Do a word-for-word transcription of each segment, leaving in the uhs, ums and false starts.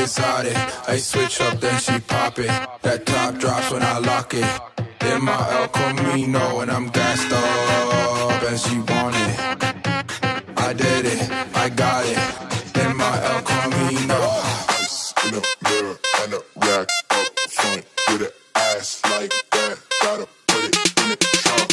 exotic. I switch up, then she pop it. That top drops when I lock it. In my El Camino, and I'm gassed up, and she want it. I did it, I got it. In my El Camino. Ice in the mirror and a rack up front with an ass like that. Gotta put it in the trunk.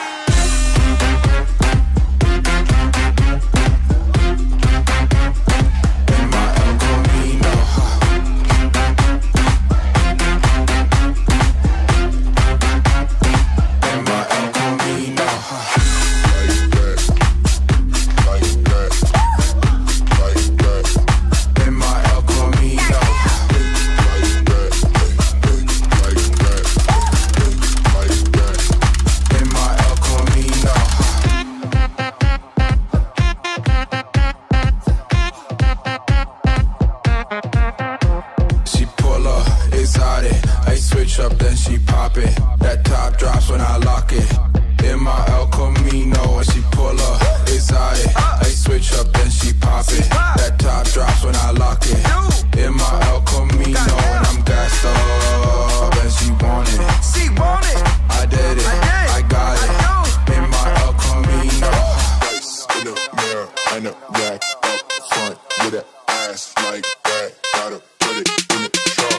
Up, then she pop it. That top drops when I lock it. In my El Camino, when she pull up, exotic. I switch up, then she pop it. That top drops when I lock it. In my El Camino, and I'm gassed up, and she want it. She want it. I did it, I got it. In my El Camino. Ice in the mirror and a rack up front with an ass like that. Gotta put it in the trunk.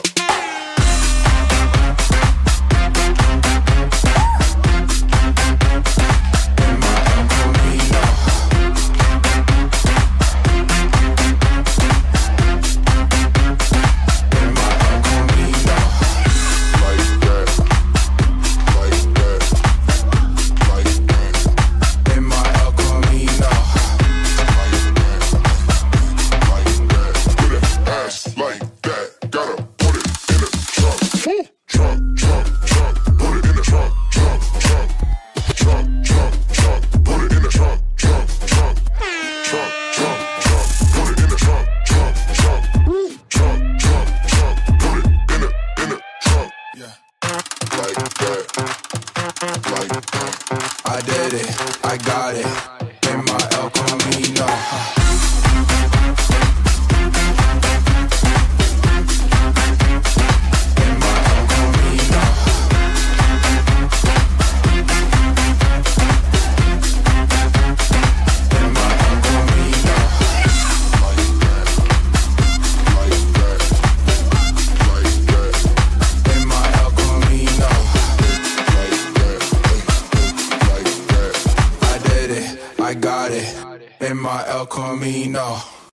I did it, I got it. In my El Camino. I got it in my El Camino.